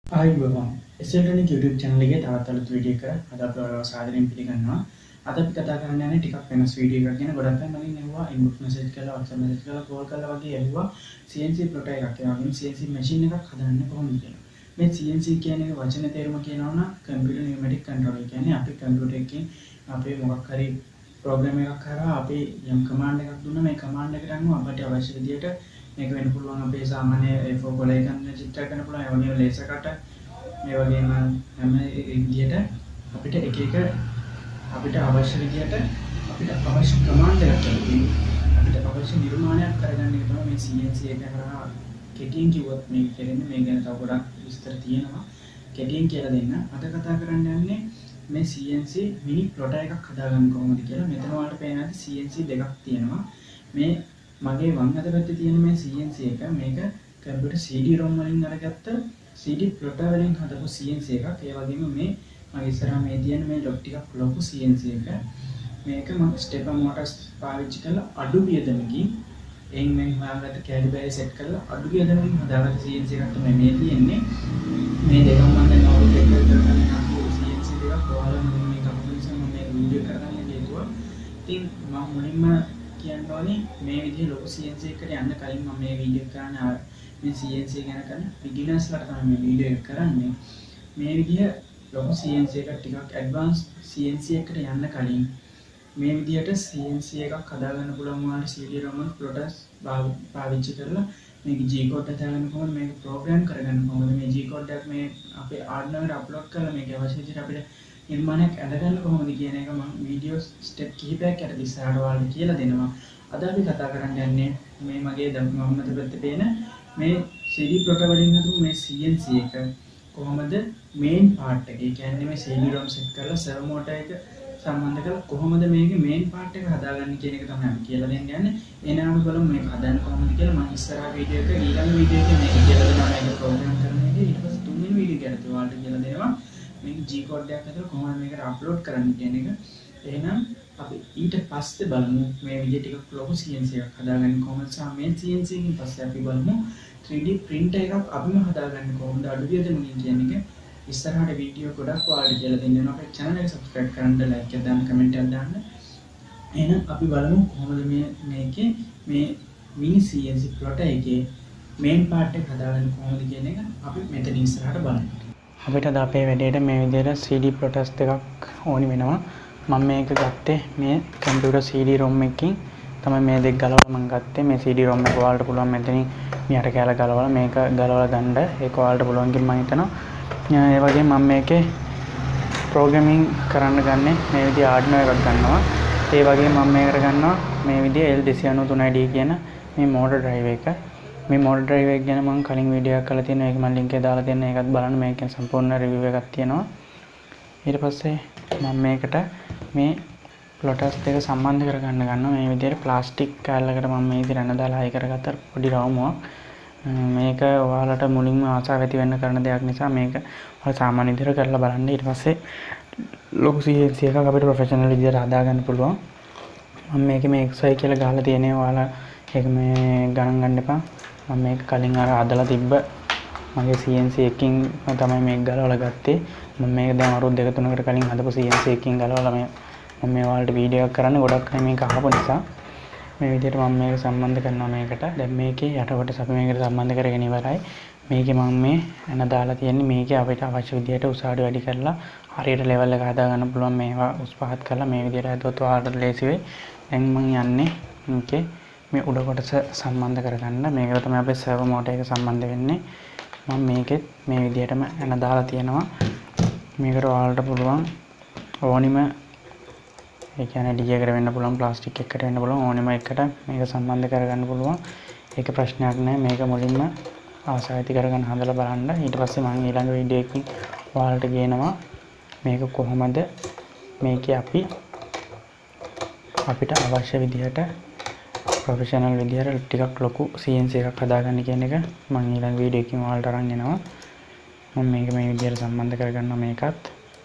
ආයුබෝවන් SLටනික් YouTube channel එකේ තවත් අලුත් වීඩියෝ එකකට අද අපි ඔයාලව සාදරයෙන් පිළිගන්නවා. අද අපි කතා කරන්න යන්නේ ටිකක් වෙනස් වීඩියෝ එකක් ගැන. ගොඩක් අය මගෙන් ඇහුවා inbox message කරලා WhatsApp message කරලා call කරලා වගේ ඇහුවා CNC plotter එකක් ඒ වගේම CNC machine එකක් හදන්නේ කොහොමද කියලා. මේ CNC කියන්නේ වචන තේරුම කියනවා නම් computer pneumatic controller. කියන්නේ අපි computer එකකින් අපේ මොකක් හරි program එකක් කරා අපි යම් command එකක් දුන්නා මේ command එකට අනුව අපිට අවශ්‍ය විදියට මේක වෙන්න පුළුවන් අපේ සාමාන්‍ය A4 කොලේ ගන්න චිත්‍ර කරන්න පුළුවන් ඒ වගේම ලේසර් කටර් මේ වගේම හැම විදියට අපිට එක එක අපිට අවශ්‍ය විදියට අපිට අවශ්‍ය කමාන්ඩ් එකක් කරලා අපිට අවශ්‍ය නිර්මාණයක් කරගන්න එක තමයි මේ CNC එක කරා කෙටියෙන් කිව්වොත් මේක කියන්නේ මේ ගැන තව ගොඩක් විස්තර තියෙනවා කෙටියෙන් කියලා දෙන්න අද කතා කරන්න යන්නේ මේ CNC මිනි ප්ලොටර් එකක් හදාගන්න කොහොමද කියලා මෙතන ඔයාලට පේනවා CNC දෙකක් තියෙනවා මේ මගේ වම් අත පැත්තේ තියෙන මේ CNC එක මේක කම්පියුටර් CD-ROM වලින් අරගත්ත CD plotter වලින් හදපු CNC එකක්. ඒ වගේම මේ මගේ ඉස්සරහා මේ තියෙන මේ ලොක් ටිකක් ලොකු CNC එක. මේක මම ස්ටෙපර් මෝටර්ස් පාවිච්චි කරලා අඩු වියදමකින් එයින් මේ හොයාගත්ත කැලිබරේ සෙට් කරලා අඩු වියදමකින් හදාගත්ත CNC එකක් තමයි මේ තියෙන්නේ. මේ දෙකම මම දැන් අවුරුදු දෙකකට කරගෙන යනවා CNC දෙකක් ඔයාලා මේ කම්පියුටර් නිසා මම මේ වීඩියෝ කරගන්න හේතුව. ඉතින් මම මුලින්ම කියන්න ඕනේ මේ විදිහේ ලොකු CNC එකකට යන්න කලින් මම මේ වීඩියෝ කරන්න මේ CNC ගැන කරන beginnersලාට තමයි මේ වීඩියෝ එක කරන්නේ. මේ විදිහ ලොකු CNC එකක් ටිකක් advanced CNC එකකට යන්න කලින් මේ විදිහට CNC එකක් හදාගන්න පුළුවන් වුණාට CD-ROM plotters පාවිච්චි කරලා මේක G code එක දාගන්න කොහොමද මේක program කරගන්න කොහොමද මේ G code එක මේ අපේ Arduino එකට upload කරලා මේක අවශ්‍ය විදිහට අපිට නිර්මාණයක් ඇඳගන්න කොහොමද කියන එක මම වීඩියෝ ස්ටෙප් කිහිපයක් යට ඉස්සරහට ඔයාලට කියලා දෙනවා. අද අපි කතා කරන්න යන්නේ මේ මගේ මම මත පැත්තේ පේන මේ CD plotter වලින් හදපු මේ CNC එක කොහොමද main part එක. ඒ කියන්නේ මේ CD-ROM set කරලා servo motor එක සම්බන්ධ කරලා කොහොමද මේකේ main part එක හදාගන්නේ කියන එක තමයි අපි කියලා දෙන්න යන්නේ. එහෙනම් අපි බලමු මේක හදන්නේ කොහොමද කියලා. මම ඉස්සරහා වීඩියෝ එක ඊළඟ වීඩියෝ එකේ මේක කියලා දෙනවා මේක program කරන එක. ඊට පස්සේ තුන්වෙනි වීඩියෝ එකට ඔයාලට කියලා දෙනවා මේක G code එකක් හදලා කොහොමද මේකට upload කරන්න කියන එක. එහෙනම් අපි ඊට පස්සේ බලමු මේ විදිහ ටිකක් ලොකු CNC එකක් හදාගන්නේ කොහොමද සහ මේ CNC එකෙන් පස්සේ අපි බලමු 3D printer එකක් අපිම හදාගන්නේ කොහොමද අඩු වියදමකින් කියන එක. ඉස්සරහට වීඩියෝ ගොඩක් ඔයාලට කියලා දෙන්නවා. අපේ channel එක subscribe කරන්න, like එක දාන්න, comment එකක් දාන්න. එහෙනම් අපි බලමු කොහොමද මේකේ මේ mini CNC plotter එකේ main part එක හදාගන්නේ කොහොමද කියන එක අපි මෙතන ඉස්සරහට බලමු. අපිට අද අපේ වැඩේට මේ විදිහට CD plotters දෙකක් ඕනි වෙනවා. මම මේක ගත්තේ මේ කම්පියුටර් CD-ROM එකකින් තමයි මේ දෙක ගලවලා මම ගත්තේ. මේ CD-ROM එක ඔයාලට පුළුවන් මෙතනින් මෙහාට කැල ගලවලා මේක ගලවලා ගන්න. ඒක ඔයාලට පුළුවන් කියලා මම හිතනවා. ඒ වගේම මම මේකේ ප්‍රෝග්‍රෑමින් කරන්න ගන්නේ මේ විදිහ Arduino එකක් ගන්නවා. ඒ වගේම මම මේකට ගන්නවා මේ විදිහ L293D කියන මේ motor drive එක. මේ motor drive එක ගැන මම කලින් වීඩියෝ එකක් කරලා තියෙනවා. ඒක මම link එක දාලා තියෙනවා. ඒකත් බලන්න. මේකෙන් සම්පූර්ණ review එකක් තියෙනවා. ඊට පස්සේ මම මේකට මේ plotters දෙක සම්බන්ධ කරගන්න ගන්නවා. මේ විදිහට ප්ලාස්ටික් කෑල්ලකට මම මේ විදිහට රණ දාලා හයි කරගත්ත පොඩි රවුමක්. මේක ඔයාලට මුලින්ම ආසාව ඇති වෙන්න කරන දෙයක් නිසා මේක ඔයාලා සාමාන්‍ය විදිහට කරලා බලන්න. ඊට පස්සේ ලොකු CNC එකක් අපිට ප්‍රොෆෙෂනල් විදිහට හදාගන්න පුළුවන්. මම මේකේ මේ XY කියලා ගහලා තියෙනවා. ඔයාලා ඒක මේ ගණන් ගන්න එපා. මම මේක කලින් අර හදලා තිබ්බ මගේ CNC එකකින් තමයි මේක ගලවලා ගත්තේ. මම මේක දැන් අවුරුදු 2-3කට කලින් හදපු CNC එකකින් ගලවලා මම මේ ඔයාලට වීඩියෝ එකක් කරන්නේ. ගොඩක් අය මේක අහපු නිසා මේ විදිහට මම මේක සම්බන්ධ කරනවා මේකට. දැන් මේකේ යටකොට අපි මේකට සම්බන්ධ කරගෙන ඉවරයි. මේකේ මම මේ එන දාලා තියෙන්නේ මේකේ අපිට අවශ්‍ය විදිහට උසාවි වැඩි කරලා හරියට level එක හදා ගන්න පුළුවන්. මේවා උස් පහත් කරලා මේ විදිහට හදුවොත් ඔයාලට ලේසි වෙයි. දැන් මම යන්නේ මේකේ මේ උඩ කොටස සම්බන්ධ කරගන්න. මේකට තමයි අපේ servo motor එක සම්බන්ධ වෙන්නේ. මම මේකෙත් මේ විදිහටම එන දාලා තියෙනවා. මේකට ඔයාලට පුළුවන් ඕනිම ඒ කියන්නේ D එකට වෙන්න පුළුවන්, ප්ලාස්ටික් එකකට වෙන්න පුළුවන්, ඕනෙම එකකට මේක සම්බන්ධ කරගන්න පුළුවන්. ඒක ප්‍රශ්නයක් නෑ. මේක මුලින්ම ආසාව ඇති කරගන්න හදලා බලන්න. ඊට පස්සේ මම ඊළඟ වීඩියෝ එකකින් ඔයාලට ගේනවා මේක කොහොමද මේකේ අපිට අවශ්‍ය විදිහට ප්‍රොෆෙෂනල් විදිහට ටිකක් ලොකු CNC එකක් හදාගන්න කියන එක මම ඊළඟ වීඩියෝ එකකින් ඔයාලට අරන් එනවා. මම මේක මේ විදිහට සම්බන්ධ කරගන්නවා මේකත්.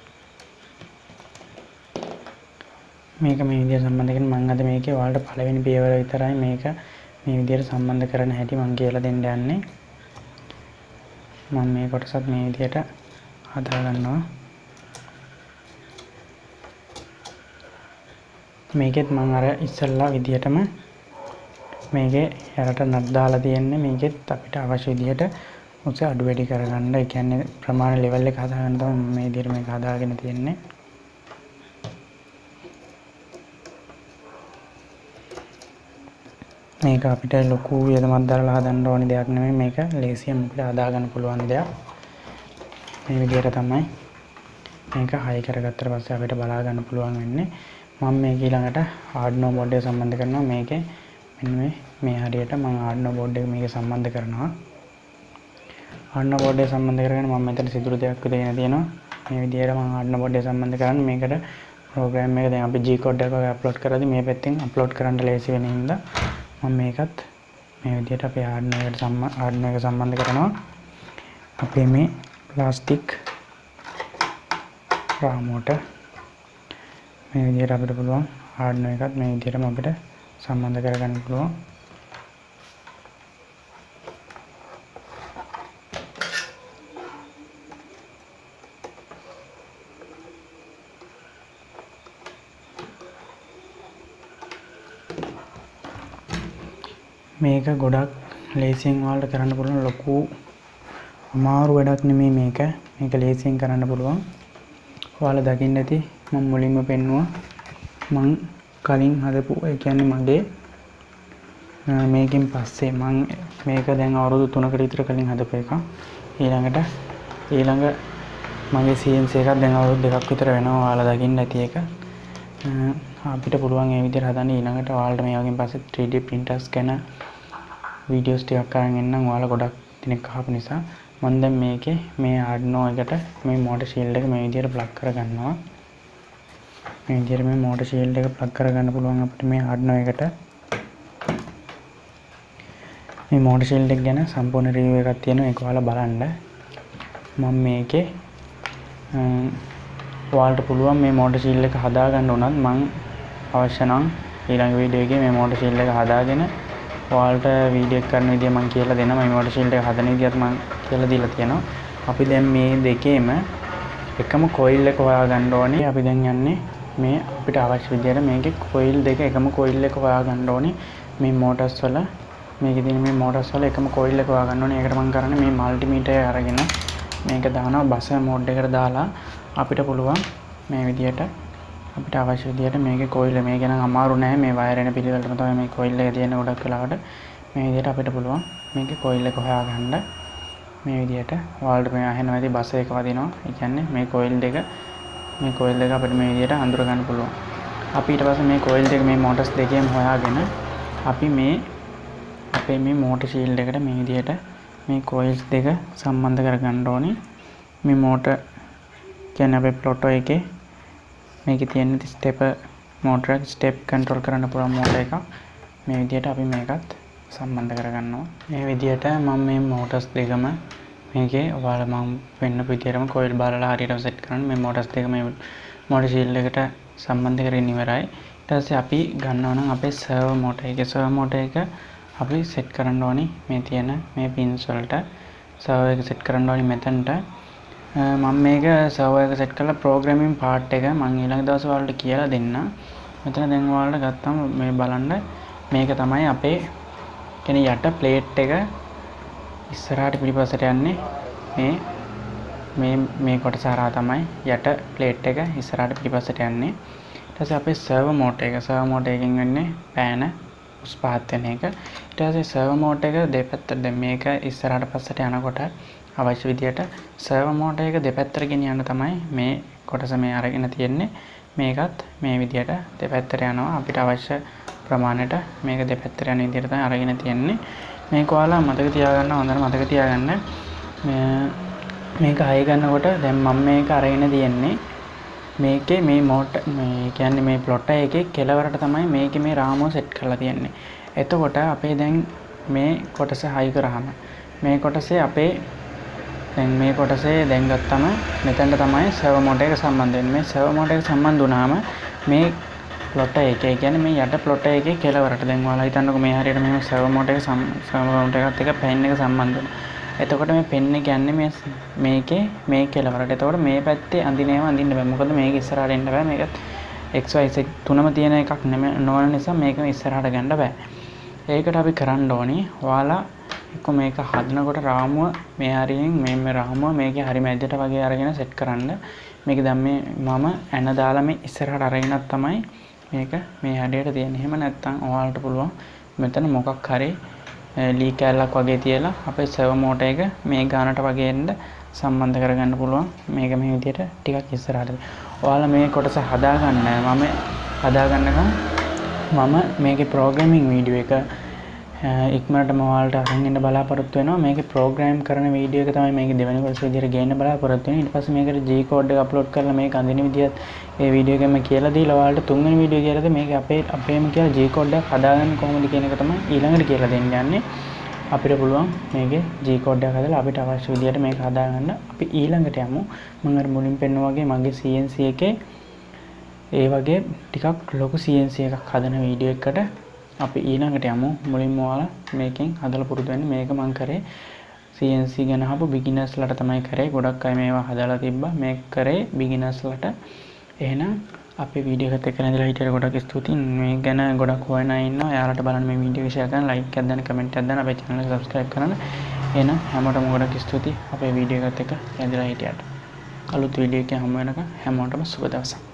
මේක මේ විදිහට සම්බන්ධ කරගෙන මම අද මේකේ ඔයාලට පළවෙනි පියවර විතරයි මේක මේ විදිහට සම්බන්ධ කරන්න හැටි මම කියලා දෙන්න යන්නේ. මම මේ කොටසත් මේ විදිහට හදා ගන්නවා. මේකෙත් මම අර ඉස්සල්ලා විදිහටම මේකේ යරට නට් දාලා තියෙන්නේ. මේකෙත් අපිට අවශ්‍ය විදිහට උස අඩු වැඩි කරගන්න. ඒ කියන්නේ ප්‍රමාණ ලෙවල් එක හදාගන්න තමයි මේ විදිහට මේක හදාගෙන තියෙන්නේ. මේක අපිට ලොකු වියදමක් දාලා හදන්න ඕනි දෙයක් නෙමෙයි. මේක ලේසියෙන් අපිට හදා ගන්න පුළුවන් දෙයක්. මේ විදිහට තමයි මේක හයි කරගත්තට පස්සේ අපිට බලා ගන්න පුළුවන් වෙන්නේ. මම මේක ඊළඟට Arduino board එක සම්බන්ධ කරනවා. මේකේ මෙන්න මේ හරියට මම Arduino board එක මේක සම්බන්ධ කරනවා. Arduino board එක සම්බන්ධ කරගෙන මම මෙතන සිදුරු දෙකක් දෙගෙන තියෙනවා. මේ විදිහට මම Arduino board එක සම්බන්ධ කරන්නේ. මේකට ප්‍රෝග්‍රෑම් එක දැන් අපි G code එක වගේ අප්ලෝඩ් කරද්දි මේ පැත්තෙන් අප්ලෝඩ් කරන්න ලේසි වෙන හින්දා මම මේකත් මේ විදිහට අපේ Arduino එක සම්බන්ධ කරනවා. අපේ මේ ප්ලාස්ටික් රාමුවට මේ විදිහට අපිට පුළුවන් Arduino එකත් මේ විදිහටම අපිට සම්බන්ධ කරගන්න පුළුවන්. මේක ගොඩක් ලේසියෙන් ඔයාලට කරන්න පුළුවන්. ලොකු අමාරු වැඩක් නෙමෙයි මේක. මේක ලේසියෙන් කරන්න පුළුවන්. ඔයාලා දකින්න ඇති මම මුලින්ම පෙන්නුවා මං කලින් හදපු ඒ කියන්නේ මගේ මේකෙන් පස්සේ මං මේක දැන් අවුරුදු 3කට විතර කලින් හදපු එක. ඊළඟ මගේ CNC එකක් දැන් අවුරුදු 2ක් විතර වෙනවා. ඔයාලා දකින්න ඇති එක. අපිට පුළුවන් මේ විදිහට හදන්න. ඊළඟට ඔයාලට මේ වගේ පස්සේ 3D printers ගැන වීඩියෝස් ටිකක් අරන් එන්නම්. ඔයාලා ගොඩක් දිනක් අහපු නිසා මම දැන් මේකේ මේ Arduino එකට මේ motor shield එක මේ විදිහට plug කරගන්නවා. මේ විදිහට මේ motor shield එක plug කරගන්න පුළුවන් අපිට මේ Arduino එකට. මේ motor shield එක ගැන සම්පූර්ණ review එකක් තියෙනවා. ඒක ඔයාලා බලන්න. මම මේකේ ඔයාලට පුළුවන් මේ motor shield එක හදාගන්න උනත් මම අවශ්‍ය නම් ඊළඟ වීඩියෝ එකේ මේ motor shield එක හදාගෙන ඔයාලට වීඩියෝ එක කරන විදිය මම කියලා දෙනවා. මේ motor shield එක හදන විදියත් මම කියලා දීලා තියෙනවා. අපි දැන් මේ දෙකේම එකම coil එක හොයාගන්න ඕනේ. අපි දැන් යන්නේ මේ අපිට අවශ්‍ය විදියට මේකේ coil දෙක එකම coil එක හොයාගන්න ඕනේ. මේ motors වල මේකේ තියෙන මේ motors වල එකම coil එක හොයාගන්න ඕනේ. ඒකට මම කරන්නේ මේ multimeter එක අරගෙන මේක දානවා buzzer mode එකට දාලා අපිට පුළුවන් මේ විදියට අපිට අවශ්‍ය විදියට මේකේ coil මේක නම් අමාරු නෑ. මේ වයර් එන පිළිවෙලටම තමයි මේ coil එක තියෙන. ගොඩක් වෙලාවට මේ විදියට අපිට පුළුවන් මේකේ coil එක හොයාගන්න. මේ විදියට ඔයාලට මේ අහෙනවා ඇති බස් එක වදිනවා. ඒ කියන්නේ මේ coil දෙක අපිට මේ විදියට අඳුර ගන්න පුළුවන්. අපි ඊට පස්සේ මේ coil දෙක මේ motors දෙකේම හොයාගෙන අපි මේ අපේ මේ motor shield එකට මේ විදියට මේ coils දෙක සම්බන්ධ කරගන්න ඕනේ. මේ motor කියන්නේ අපේ plotter එකේ මේකේ තියෙන stepper motor එක step control කරන්න පුළුවන් motor එකක්. මේ විදියට අපි මේකත් සම්බන්ධ කරගන්නවා. මේ විදියට මම මේ motors දෙකම මේකේ ඔයාලා මම වෙන්න විදියටම coil බලලා හරියට set කරන්න. මේ motors දෙක මේ motor shield එකට සම්බන්ධ කරගෙන ඉවරයි. ඊට පස්සේ අපි ගන්නවා නම් අපේ servo motor එක අපි set කරන්න ඕනි. මේ තියෙන මේ pins වලට servo එක set කරන්න ඕනි මෙතනට. මම මේක servo එක set කරලා programming part එක මම ඊළඟ දවසේ ඔයාලට කියලා දෙන්න. මෙතන දැන් ඔයාලට ගත්තම මේ බලන්න මේක තමයි අපේ කියන්නේ යට plate එක ඉස්සරහට පිටිපස්සට යන්නේ මේ කොටස හරහා තමයි යට plate එක ඉස්සරහට පිටිපස්සට යන්නේ. ඊට පස්සේ අපේ servo motor එකෙන් වෙන්නේ පෑන උස් පහත් වෙන එක. ඊට පස්සේ servo motor එක දෙපැත්තට දැන් මේක ඉස්සරහට පස්සට යනකොට අවශ්‍ය විදියට servo motor එක දෙපැත්තට ගෙනියන්න තමයි මේ කොටස මේ අරගෙන තියෙන්නේ. මේකත් මේ විදියට දෙපැත්තට යනවා. අපිට අවශ්‍ය ප්‍රමාණයට මේක දෙපැත්තට යන විදියට තමයි අරගෙන තියෙන්නේ. මේක ඔයාලා මතක තියාගන්න හොඳට මතක තියාගන්න. මේක හයි ගන්නකොට දැන් මම මේක අරගෙන තියෙන්නේ මේකේ මේ motor මේ කියන්නේ මේ plotter එකේ කෙලවරට තමයි මේකේ මේ රාමුව set කරලා තියෙන්නේ. එතකොට අපේ දැන් මේ කොටස හයි කරාම මේ කොටසේ අපේ දැන් මේ කොටසේ දැන් ගත්තම මෙතනට තමයි servo motor එක සම්බන්ධ වෙන්නේ. මේ servo motor එක සම්බන්ධ වුණාම මේ plotter එකේ කියන්නේ මේ යට plotter එකේ කෙලවරට දැන් ඔයාලා හිතන්නකෝ මේ හරියට මෙහෙම servo motor එකත් එක්ක pen එක සම්බන්ධ වෙනවා. එතකොට මේ පෙන් එක යන්නේ මේ කෙලවරට. එතකොට මේ පැත්තේ අඳිනේම අඳින්න බෑ. මොකද මේක ඉස්සරහට එන්න බෑ. මේක XYZ තුනම තියෙන එකක් නොවන නිසා මේක ඉස්සරහට ගන්න බෑ. ඒකට අපි කරන්න ඕනේ ඔයාලා එක්ක මේක හදනකොට රාමුව මේ හරියෙන් මේ රාමුව මේකේ හරි මැදට වගේ අරගෙන සෙට් කරන්න. මේක දැන් මේ මම ඇන දාලා මේ ඉස්සරහට අරගෙනත් තමයි මේක මේ හැඩයට තියෙන්නේ. එහෙම නැත්නම් ඔයාලට පුළුවන් මෙතන මොකක් හරි ලී කැලක් වගේ තියලා අපේ සර්වර් මෝටර් එක මේ ගානට වගේ එන්න සම්බන්ධ කරගන්න පුළුවන්. මේක මේ විදිහට ටිකක් ඉස්සරහට. ඔයාලා මේ කොටස හදාගන්න මම හදාගන්නකම් මම මේකේ ප්‍රෝග්‍රෑමින් වීඩියෝ එක ඉක්මනටම ඔයාලට අරන් එන්න බලාපොරොත්තු වෙනවා. මේකේ ප්‍රෝග්‍රෑම් කරන වීඩියෝ එක තමයි මේකේ දෙවෙනි කොටස විදිහට ගේන්න බලාපොරොත්තු වෙන්නේ. ඊට පස්සේ මේකට G code එක අප්ලෝඩ් කරලා මේක අඳින විදිහත් ඒ වීඩියෝ එකෙන්ම කියලා දීලා ඔයාලට තුන්වෙනි වීඩියෝ කියලාද මේක අපේම කියලා G code එක හදාගන්න කොහොමද කියන එක තමයි ඊළඟට කියලා දෙන්න යන්නේ. අපිට පුළුවන් මේකේ G code එක හදලා අපිට අවශ්‍ය විදිහට මේක හදාගන්න. අපි ඊළඟට යමු. මම අර මුලින් පෙන්නුවා වගේ මගේ CNC එකේ ඒ වගේ ටිකක් ලොකු CNC එකක් හදන වීඩියෝ එකකට අපි ඊළඟට යමු. මුලින්ම ඔයාලා මේකෙන් හදලා පුරුදු වෙන්න. මේක මම කරේ CNC ගැන අහපු beginners ලට තමයි කරේ. ගොඩක් අය මේවා හදාලා තිබ්බා. මේක කරේ beginners ලට. එහෙනම් අපේ වීඩියෝ එකත් එක්ක ඉඳලා හිටියට ගොඩක් ස්තුතියි. මේ ගැන ගොඩක් හොයන අය ඉන්නවා. එයාලට බලන්න මේ වීඩියෝ එක ෂෙයා කරන්න, ලයික් එකක් දාන්න, කමෙන්ට් එකක් දාන්න, අපේ channel එක subscribe කරන්න. එහෙනම් හැමෝටම ගොඩක් ස්තුතියි අපේ වීඩියෝ එකත් එක්ක ඉඳලා හිටියට. අලුත් වීඩියෝ එකකින් හමු වෙනකම් හැමෝටම සුබ දවසක්.